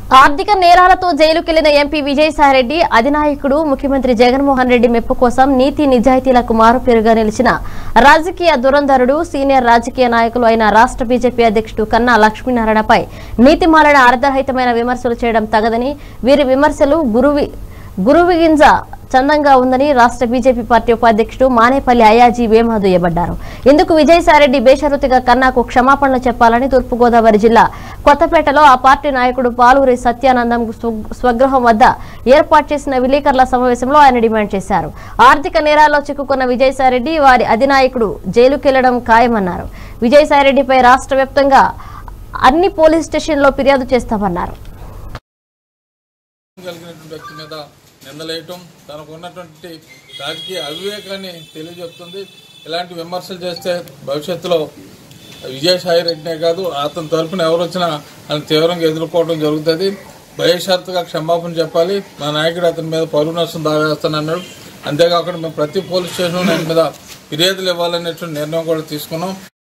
ఆర్థిక నేరాలతో జైలుకెళ్లిన ఎంపీ విజయసాయిరెడ్డి అధినాయకుడు ముఖ్యమంత్రి జగన్మోహన్ రెడ్డి మెప్పు కోసం నీతి నిజాయితీలకు మారుపేరుగా నిలిచిన రాజకీయ దురంధరుడు సీనియర్ రాజకీయ నాయకులు అయిన రాష్ట్ర బీజేపీ అధ్యక్షుడు కన్నా లక్ష్మీనారాయణపై నీతిమాలిన అర్ధరహితమైన విమర్శలు చేయడం తగదని, వీరి విమర్శలు గురువిగింజ చందంగా ఉందని రాష్ట్ర బీజేపీ పార్టీ ఉపాధ్యక్షుడు మానేపల్లి అయాజీ వేమదుయ్యబడ్డారు. ఇందుకు విజయసాయిరెడ్డి బేషరతుగా కన్నాకు క్షమాపణలు చెప్పాలని తూర్పుగోదావరి జిల్లా కొత్తపేటలో ఆ పార్టీ నాయకుడు పాలూరి సత్యానందం స్వగృహం వద్ద ఏర్పాటు చేసిన విలేకరుల సమావేశంలో ఆయన డిమాండ్ చేశారు. ఆర్థిక నేరాల్లో చిక్కుకున్న విజయసాయిరెడ్డి వారి అధినాయకుడు జైలుకెళ్లడం ఖాయమన్నారు. విజయసాయిరెడ్డిపై రాష్ట్ర వ్యాప్తంగా అన్ని పోలీస్ స్టేషన్లో ఫిర్యాదు చేస్తామన్నారు. నిందలేయటం తనకు ఉన్నటువంటి రాజకీయ అవివేకాన్ని తెలియజెప్తుంది. ఇలాంటి విమర్శలు చేస్తే భవిష్యత్తులో విజయసాయిరెడ్డినే కాదు, అతని తరఫున ఎవరు వచ్చినా ఆయన తీవ్రంగా ఎదుర్కోవడం జరుగుతుంది. బేషరతుగా క్షమాపణ చెప్పాలి. మా నాయకుడు అతని మీద పరువు నష్టం దావేస్తానన్నాడు. అంతేకాకుండా మేము ప్రతి పోలీస్ స్టేషన్ ఆయన మీద ఫిర్యాదులు ఇవ్వాలనేటువంటి నిర్ణయం కూడా తీసుకున్నాం.